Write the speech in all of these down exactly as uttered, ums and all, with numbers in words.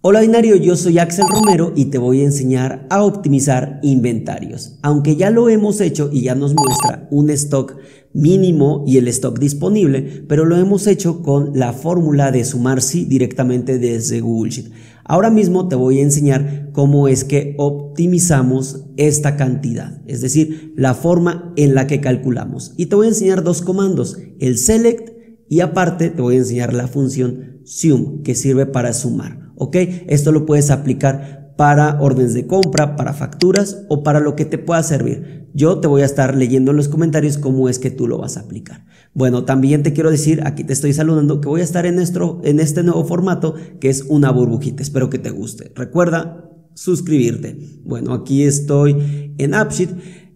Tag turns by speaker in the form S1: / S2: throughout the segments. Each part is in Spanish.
S1: Hola binario, yo soy Axel Romero y te voy a enseñar a optimizar inventarios. Aunque ya lo hemos hecho y ya nos muestra un stock mínimo y el stock disponible, pero lo hemos hecho con la fórmula de sumar sí directamente desde Google Sheet. Ahora mismo te voy a enseñar cómo es que optimizamos esta cantidad, es decir, la forma en la que calculamos. Y te voy a enseñar dos comandos, el select y aparte te voy a enseñar la función sum que sirve para sumar. ¿Ok? Esto lo puedes aplicar para órdenes de compra, para facturas o para lo que te pueda servir. Yo te voy a estar leyendo en los comentarios cómo es que tú lo vas a aplicar. Bueno, también te quiero decir, aquí te estoy saludando, que voy a estar en, nuestro, en este nuevo formato que es una burbujita. Espero que te guste. Recuerda suscribirte. Bueno, aquí estoy en AppSheet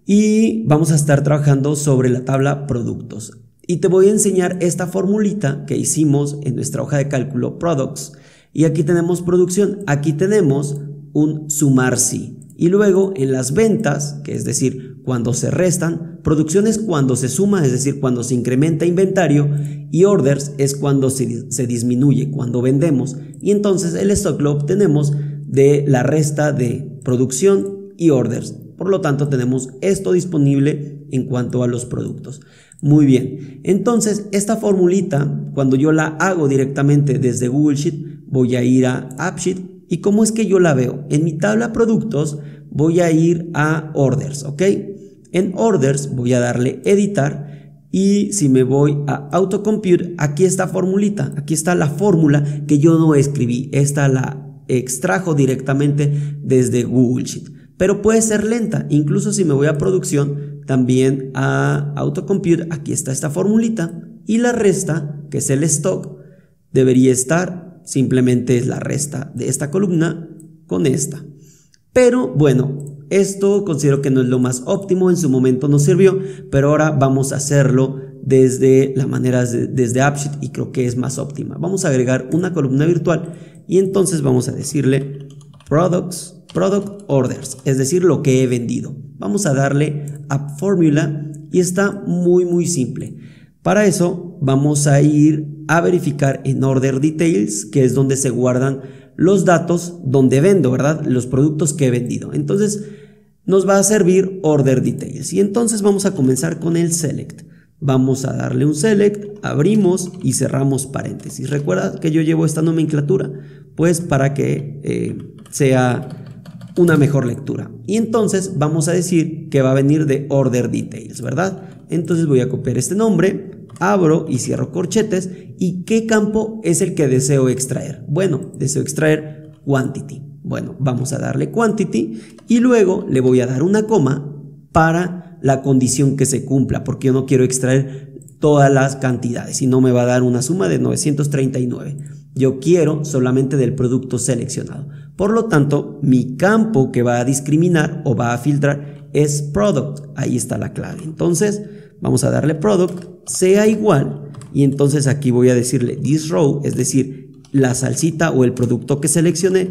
S1: y vamos a estar trabajando sobre la tabla productos. Y te voy a enseñar esta formulita que hicimos en nuestra hoja de cálculo Products. Y aquí tenemos producción, aquí tenemos un sumar sí. Y luego en las ventas, que es decir, cuando se restan, producción es cuando se suma, es decir, cuando se incrementa inventario, y orders es cuando se, se disminuye, cuando vendemos. Y entonces el stock lo obtenemos de la resta de producción y orders. Por lo tanto, tenemos esto disponible en cuanto a los productos. Muy bien, entonces esta formulita, cuando yo la hago directamente desde Google Sheet, voy a ir a AppSheet y ¿cómo es que yo la veo? En mi tabla productos voy a ir a orders, ¿ok? En orders voy a darle editar y si me voy a autocompute, aquí está formulita, aquí está la fórmula que yo no escribí, esta la extrajo directamente desde Google Sheet. Pero puede ser lenta, incluso si me voy a producción, también a autocompute, aquí está esta formulita y la resta, que es el stock, debería estar, simplemente es la resta de esta columna con esta. Pero bueno, esto considero que no es lo más óptimo, en su momento nos sirvió, pero ahora vamos a hacerlo desde la manera de, desde AppSheet y creo que es más óptima. Vamos a agregar una columna virtual y entonces vamos a decirle products, product orders, es decir, lo que he vendido. Vamos a darle a Formula y está muy muy simple. Para eso vamos a ir a verificar en Order Details, que es donde se guardan los datos donde vendo, ¿verdad? Los productos que he vendido. Entonces nos va a servir Order Details y entonces vamos a comenzar con el Select. Vamos a darle un Select, abrimos y cerramos paréntesis. ¿Recuerda que yo llevo esta nomenclatura? Pues para que eh, sea una mejor lectura. Y entonces vamos a decir que va a venir de Order Details, ¿verdad? Entonces voy a copiar este nombre, abro y cierro corchetes. ¿Y qué campo es el que deseo extraer? Bueno, deseo extraer Quantity. Bueno, vamos a darle Quantity y luego le voy a dar una coma para la condición que se cumpla, porque yo no quiero extraer todas las cantidades y no me va a dar una suma de novecientos treinta y nueve. Yo quiero solamente del producto seleccionado. Por lo tanto, mi campo que va a discriminar o va a filtrar es Product. Ahí está la clave. Entonces, vamos a darle Product, sea igual. Y entonces aquí voy a decirle this row, es decir, la salsita o el producto que seleccioné,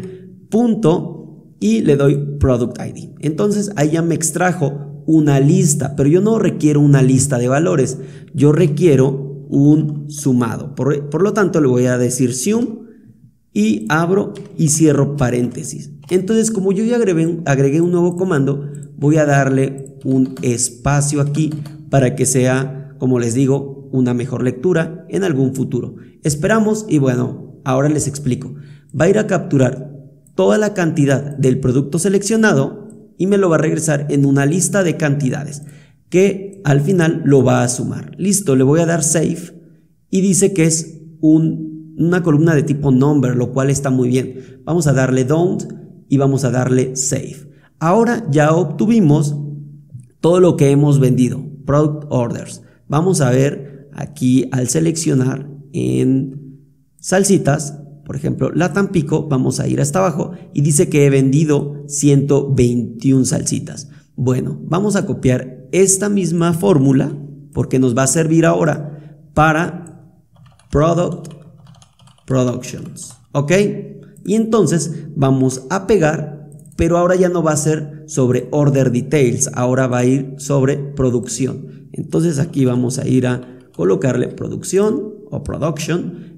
S1: punto, y le doy Product I D. Entonces, ahí ya me extrajo una lista, pero yo no requiero una lista de valores. Yo requiero un sumado. Por, por lo tanto, le voy a decir sum y abro y cierro paréntesis. Entonces, como yo ya agregué, agregué un nuevo comando, voy a darle un espacio aquí para que sea, como les digo, una mejor lectura en algún futuro. Esperamos y bueno, ahora les explico. Va a ir a capturar toda la cantidad del producto seleccionado y me lo va a regresar en una lista de cantidades que al final lo va a sumar. Listo, le voy a dar save y dice que es un, una columna de tipo number, lo cual está muy bien. Vamos a darle don't y vamos a darle save. Ahora ya obtuvimos todo lo que hemos vendido, product orders. Vamos a ver aquí al seleccionar en salsitas, por ejemplo, la Tampico, vamos a ir hasta abajo y dice que he vendido ciento veintiuna salsitas. Bueno, vamos a copiar esta misma fórmula porque nos va a servir ahora para Product Productions, ¿ok? Y entonces vamos a pegar, pero ahora ya no va a ser sobre Order Details, ahora va a ir sobre producción. Entonces aquí vamos a ir a colocarle producción o production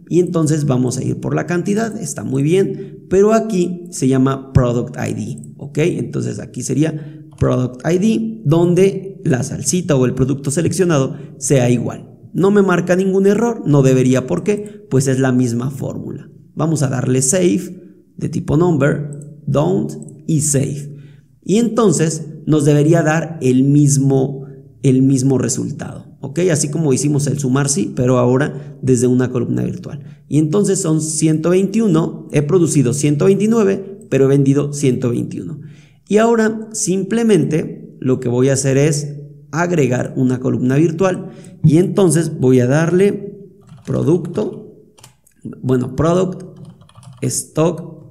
S1: y entonces vamos a ir por la cantidad, está muy bien, pero aquí se llama Product I D, ¿ok? Entonces aquí sería Product I D, donde la salsita o el producto seleccionado sea igual. No me marca ningún error, no debería, ¿por qué? Pues es la misma fórmula. Vamos a darle Save de tipo Number, Don't y Save. Y entonces nos debería dar el mismo, el mismo resultado, ¿ok? Así como hicimos el sumar sí, pero ahora desde una columna virtual. Y entonces son ciento veintiuno, he producido ciento veintinueve, pero he vendido ciento veintiuno. Y ahora simplemente lo que voy a hacer es agregar una columna virtual y entonces voy a darle producto, bueno, product stock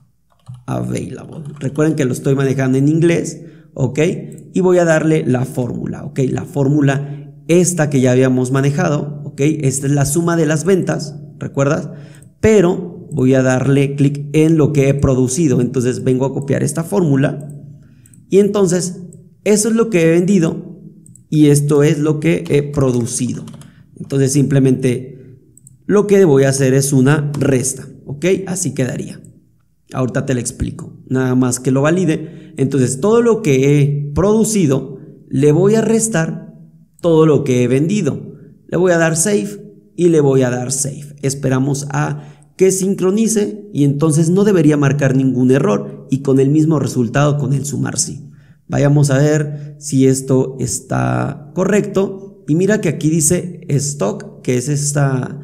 S1: available. Recuerden que lo estoy manejando en inglés, ¿ok? Y voy a darle la fórmula, ¿ok? La fórmula esta que ya habíamos manejado, ¿ok? Esta es la suma de las ventas, ¿recuerdas? Pero voy a darle clic en lo que he producido. Entonces vengo a copiar esta fórmula y entonces eso es lo que he vendido y esto es lo que he producido. Entonces simplemente lo que voy a hacer es una resta, ¿ok? Así quedaría. Ahorita te lo explico, nada más que lo valide. Entonces todo lo que he producido le voy a restar todo lo que he vendido. Le voy a dar Save y le voy a dar Save. Esperamos a que sincronice y entonces no debería marcar ningún error y con el mismo resultado con el sumar sí. Vayamos a ver si esto está correcto y mira que aquí dice stock, que es esta,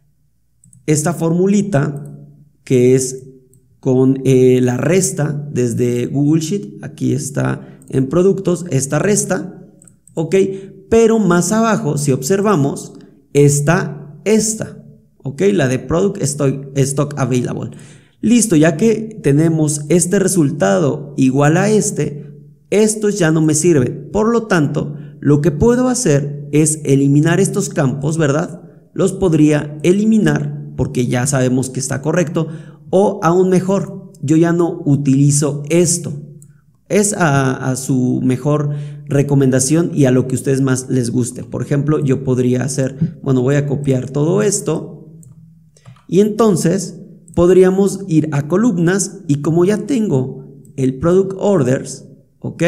S1: esta formulita que es con eh, la resta desde Google Sheet. Aquí está en productos esta resta, ok, pero más abajo si observamos está esta, ok, la de Product Stock, stock Available. Listo, ya que tenemos este resultado igual a este, estos ya no me sirven. Por lo tanto, lo que puedo hacer es eliminar estos campos, ¿verdad? Los podría eliminar porque ya sabemos que está correcto. O aún mejor, yo ya no utilizo esto. Es a, a su mejor recomendación y a lo que a ustedes más les guste. Por ejemplo, yo podría hacer, bueno, voy a copiar todo esto y entonces podríamos ir a columnas y como ya tengo el Product Orders, ¿ok?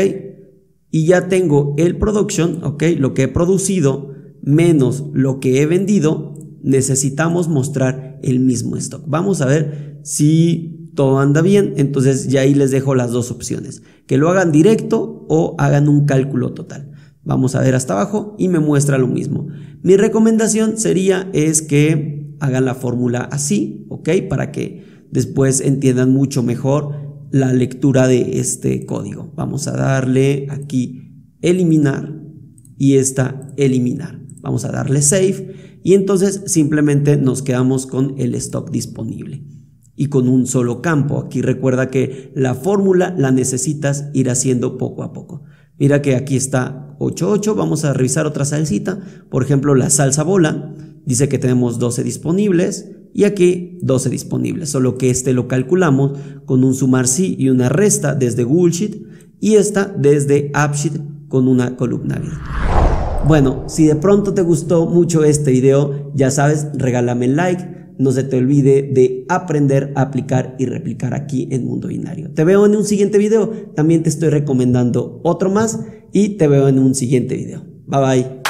S1: Y ya tengo el Production, ¿ok? Lo que he producido menos lo que he vendido, necesitamos mostrar el mismo stock. Vamos a ver si todo anda bien. Entonces ya ahí les dejo las dos opciones, que lo hagan directo o hagan un cálculo total. Vamos a ver hasta abajo y me muestra lo mismo. Mi recomendación sería es que hagan la fórmula así, ¿ok? Para que después entiendan mucho mejor la lectura de este código. Vamos a darle aquí eliminar y esta eliminar. Vamos a darle Save y entonces simplemente nos quedamos con el stock disponible y con un solo campo. Aquí recuerda que la fórmula la necesitas ir haciendo poco a poco. Mira que aquí está ocho ocho, vamos a revisar otra salsita, por ejemplo la salsa bola, dice que tenemos doce disponibles y aquí doce disponibles, solo que este lo calculamos con un sumar sí y una resta desde Google Sheet y esta desde AppSheet con una columna virtual. Bueno, si de pronto te gustó mucho este video, ya sabes, regálame el like. No se te olvide de aprender, aplicar y replicar aquí en Mundo Binario. Te veo en un siguiente video. También te estoy recomendando otro más y te veo en un siguiente video. Bye bye.